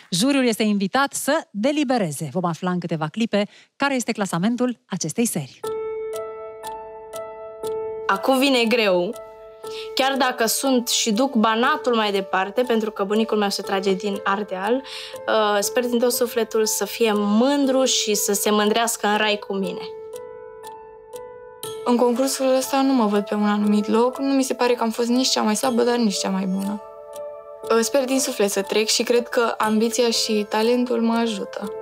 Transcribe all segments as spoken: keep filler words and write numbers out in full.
Juriul este invitat să delibereze. Vom afla în câteva clipe care este clasamentul acestei serii. Acum vine greu, chiar dacă sunt și duc Banatul mai departe, pentru că bunicul meu se trage din Ardeal, sper din tot sufletul să fie mândru și să se mândrească în rai cu mine. În concursul ăsta nu mă văd pe un anumit loc, nu mi se pare că am fost nici cea mai slabă, dar nici cea mai bună. Sper din suflet să trec și cred că ambiția și talentul mă ajută.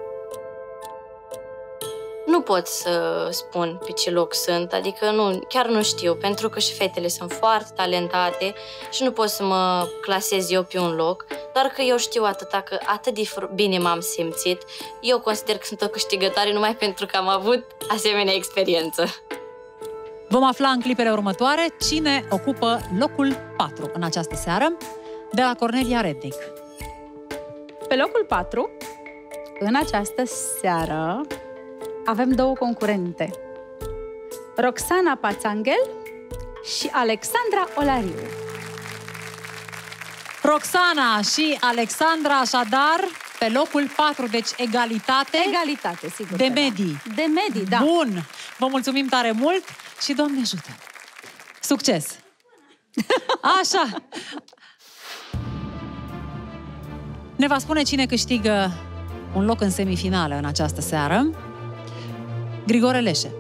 Nu pot să spun pe ce loc sunt, adică nu, chiar nu știu, pentru că și fetele sunt foarte talentate și nu pot să mă clasez eu pe un loc, doar că eu știu atâta că atât de bine m-am simțit. Eu consider că sunt o câștigătoare numai pentru că am avut asemenea experiență. Vom afla în clipele următoare cine ocupă locul patru în această seară, de la Cornelia Rednic. Pe locul patru, în această seară, avem două concurente. Roxana Pațanghel și Alexandra Olariu. Roxana și Alexandra, așadar, pe locul patru, deci egalitate. Egalitate, sigur. De medii. De medii, da. Bun! Vă mulțumim tare mult și Doamne ajută! Succes! Așa! Ne va spune cine câștigă un loc în semifinală în această seară. Grigore Leșe.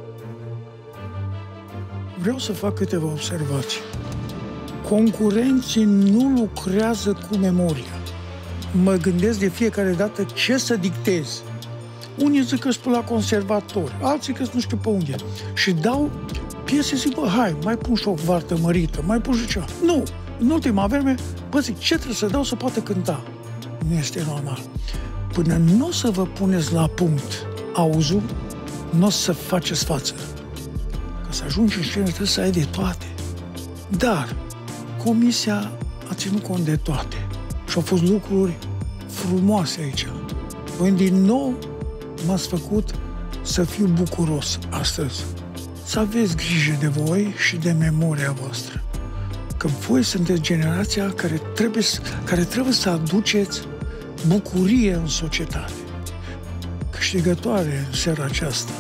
Vreau să fac câteva observații. Concurenții nu lucrează cu memoria. Mă gândesc de fiecare dată ce să dictez. Unii zic că sunt la conservator, alții că nu știu pe unde. Și dau piese, zic, bă, hai, mai pun și o vartă mărită, mai pun și ceva. Nu! În ultima vreme, bă, zic, ce trebuie să dau să poată cânta? Nu este normal. Până nu o să vă puneți la punct auzul, nu o să faceți față. Ca să ajungi în scenă trebuie să ai de toate. Dar comisia a ținut cont de toate. Și au fost lucruri frumoase aici. Voi din nou m-ați făcut să fiu bucuros astăzi. Să aveți grijă de voi și de memoria voastră. Că voi sunteți generația care trebuie, care trebuie să aduceți bucurie în societate. Câștigătoare în seara aceasta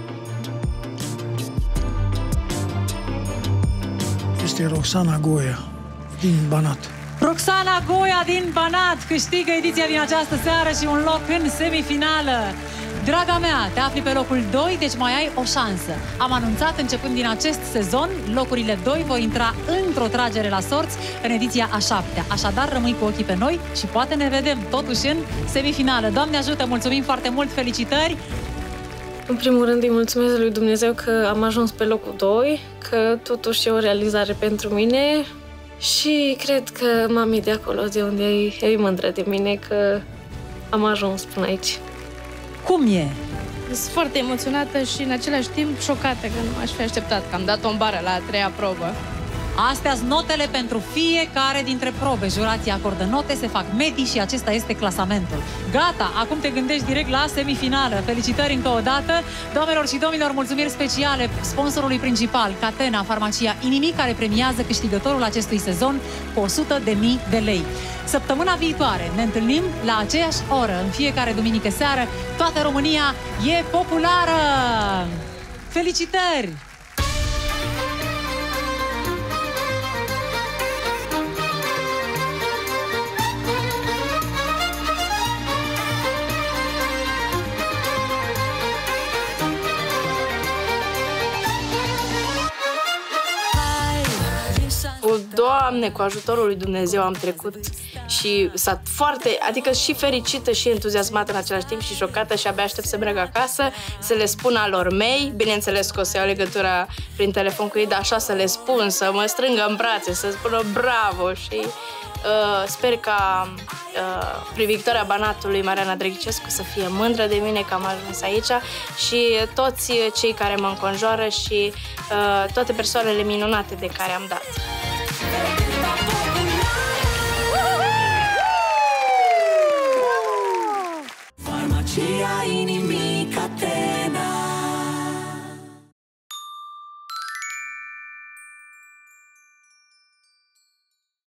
este Roxana Goia din Banat. Roxana Goia din Banat câștigă ediția din această seară și un loc în semifinală. Draga mea, te afli pe locul doi, deci mai ai o șansă. Am anunțat începând din acest sezon, locurile doi vor intra într-o tragere la sorți în ediția a șaptea. Așadar, rămâi cu ochii pe noi și poate ne vedem totuși în semifinală. Doamne ajută, mulțumim foarte mult, felicitări! În primul rând îi mulțumesc lui Dumnezeu că am ajuns pe locul doi, că totuși e o realizare pentru mine și cred că mami de acolo, de unde e, e mândră de mine că am ajuns până aici. Cum e? Sunt foarte emoționată și în același timp șocată că nu aș fi așteptat, că am dat o bară la a treia probă. Astea sunt notele pentru fiecare dintre probe. Jurații acordă note, se fac medii și acesta este clasamentul. Gata, acum te gândești direct la semifinală. Felicitări încă o dată. Doamnelor și domnilor, mulțumiri speciale sponsorului principal, Catena, farmacia Inimic, care premiază câștigătorul acestui sezon cu o sută de mii de lei. Săptămâna viitoare ne întâlnim la aceeași oră, în fiecare duminică seară. Toată România e populară! Felicitări! Doamne, cu ajutorul lui Dumnezeu am trecut și s-a foarte, adică și fericită și entuziasmată în același timp și șocată și abia aștept să merg acasă, să le spun alor mei, bineînțeles că o să iau legătura prin telefon cu ei, dar așa să le spun, să mă strângă în brațe, să spună bravo și uh, sper ca uh, prin victoria Banatului Mariana Drăghicescu să fie mândră de mine că am ajuns aici și toți cei care mă înconjoară și uh, toate persoanele minunate de care am dat.